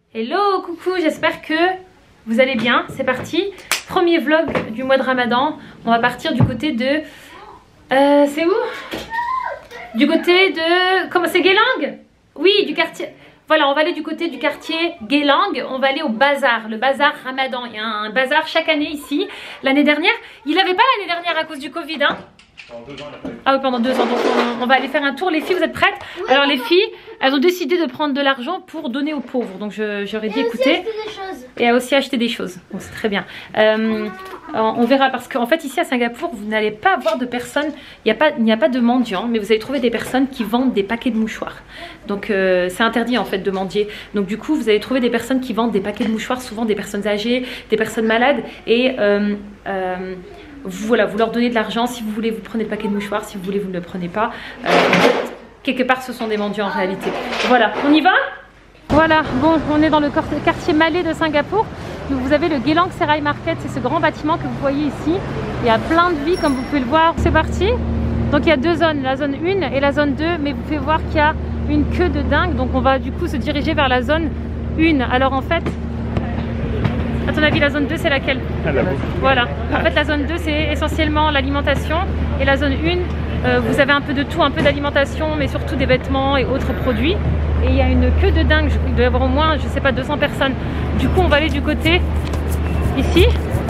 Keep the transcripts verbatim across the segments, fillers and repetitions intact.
Hello, coucou, j'espère que vous allez bien. C'est parti, premier vlog du mois de Ramadan. On va partir du côté de... Euh, c'est où? Du côté de... Comment c'est, Guélang? Oui, du quartier... Voilà, on va aller du côté du quartier Guélang. On va aller au bazar, le bazar Ramadan. Il y a un bazar chaque année ici. L'année dernière, il n'avait pas l'année dernière à cause du Covid, hein? Pendant deux ans, il a pas eu. Ah oui, pendant deux ans. Donc on, on va aller faire un tour. Les filles, vous êtes prêtes? Oui. Alors les filles, elles ont décidé de prendre de l'argent pour donner aux pauvres. Donc j'aurais dit écoutez. Et a aussi acheté des choses. Donc c'est très bien. Euh, on verra parce qu'en fait ici à Singapour, vous n'allez pas avoir de personnes. Il n'y a pas, il n'y a pas de mendiants, mais vous allez trouver des personnes qui vendent des paquets de mouchoirs. Donc euh, c'est interdit en fait de mendier. Donc du coup, vous allez trouver des personnes qui vendent des paquets de mouchoirs, souvent des personnes âgées, des personnes malades et euh, euh, Vous, voilà, vous leur donnez de l'argent, si vous voulez vous prenez le paquet de mouchoirs, si vous voulez vous ne le prenez pas. Euh, quelque part ce sont des mendiants en réalité. Voilà, on y va? Voilà, bon, on est dans le quartier Malais de Singapour. Donc vous avez le Geylang Serai Market, c'est ce grand bâtiment que vous voyez ici. Il y a plein de vie comme vous pouvez le voir. C'est parti. Donc il y a deux zones, la zone un et la zone deux, mais vous pouvez voir qu'il y a une queue de dingue. Donc on va du coup se diriger vers la zone un. Alors en fait... À ton avis, la zone deux, c'est laquelle? Voilà. En fait, la zone deux, c'est essentiellement l'alimentation. Et la zone un, euh, vous avez un peu de tout, un peu d'alimentation, mais surtout des vêtements et autres produits. Et il y a une queue de dingue. Il doit y avoir au moins, je sais pas, deux cents personnes. Du coup, on va aller du côté ici.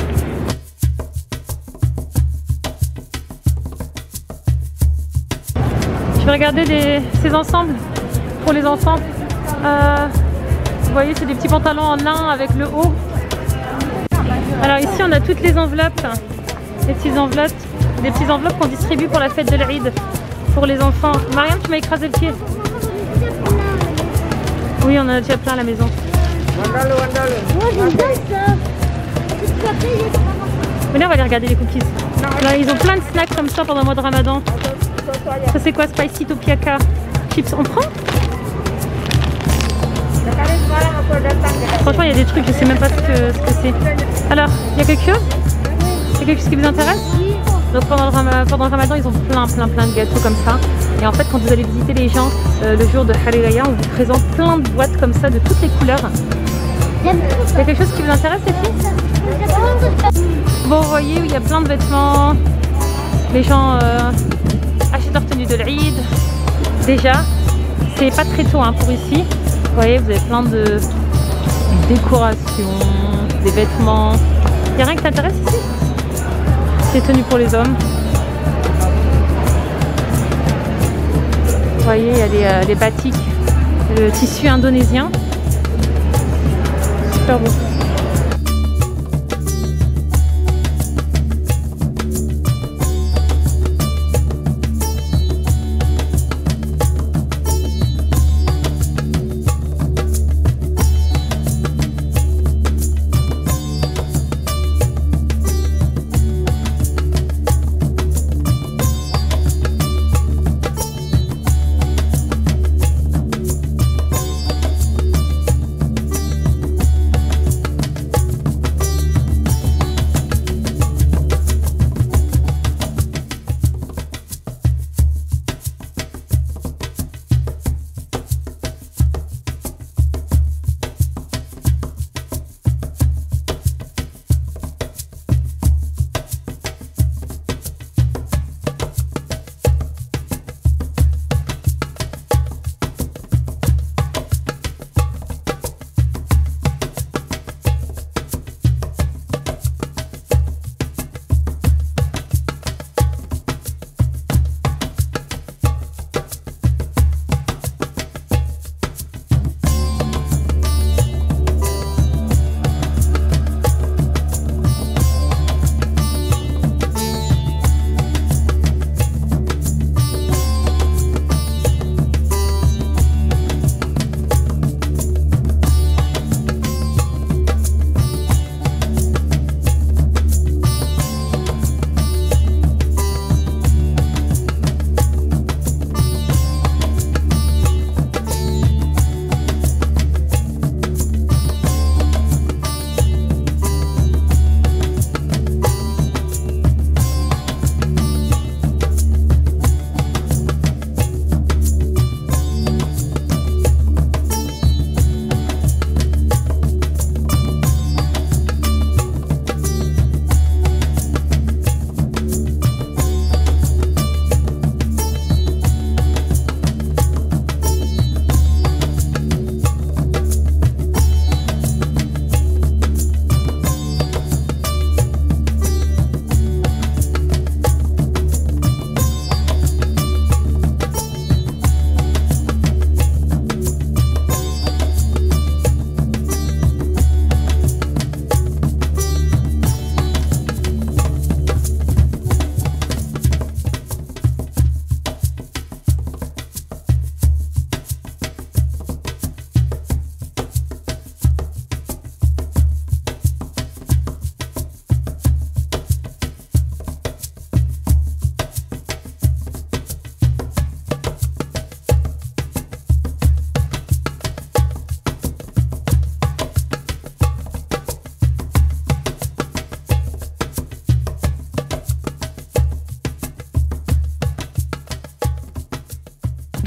Je vais regarder des, ces ensembles pour les enfants. Euh, vous voyez, c'est des petits pantalons en lin avec le haut. Alors ici on a toutes les enveloppes, les petites enveloppes, des petites enveloppes qu'on distribue pour la fête de l'Aïd, pour les enfants. Mariam, tu m'as écrasé le pied. Oui, on en a déjà plein à la maison. Venez, on va aller regarder les cookies. Là, ils ont plein de snacks comme ça pendant le mois de Ramadan. Ça c'est quoi? Spicy Topiaka chips, on prend? Franchement, il y a des trucs, je sais même pas ce que c'est. Ce que Alors, il y a quelque chose? Il y a quelque chose qui vous intéresse? Donc pendant le, ram pendant le Ramadan, ils ont plein, plein, plein de gâteaux comme ça. Et en fait, quand vous allez visiter les gens euh, le jour de Hari Raya, on vous présente plein de boîtes comme ça de toutes les couleurs. Il y a quelque chose qui vous intéresse, les filles? Bon, vous voyez, il y a plein de vêtements. Les gens euh, achètent leur tenue de l'Aïd. Déjà, c'est pas très tôt hein, pour ici. Vous voyez, vous avez plein de décorations, des vêtements. Il n'y a rien qui t'intéresse ici? C'est tenues pour les hommes. Vous voyez, il y a les, euh, les batiks, le tissu indonésien. Super beau.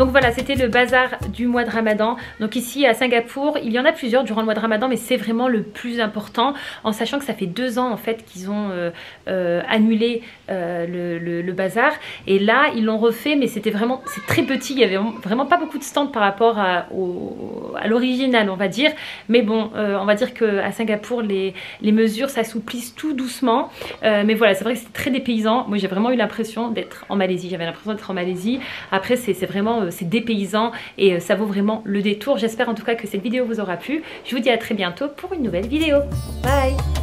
Donc voilà, c'était le bazar du mois de Ramadan. Donc ici à Singapour, il y en a plusieurs durant le mois de Ramadan, mais c'est vraiment le plus important, en sachant que ça fait deux ans en fait qu'ils ont euh, euh, annulé euh, le, le, le bazar. Et là, ils l'ont refait, mais c'était vraiment, c'est très petit. Il y avait vraiment pas beaucoup de stands par rapport à, au, à l'original, on va dire. Mais bon, euh, on va dire qu'à Singapour, les, les mesures s'assouplissent tout doucement. Euh, mais voilà, c'est vrai que c'était très dépaysant. Moi, j'ai vraiment eu l'impression d'être en Malaisie. J'avais l'impression d'être en Malaisie. Après, c'est vraiment, c'est dépaysant et ça vaut vraiment le détour. J'espère en tout cas que cette vidéo vous aura plu. Je vous dis à très bientôt pour une nouvelle vidéo. Bye!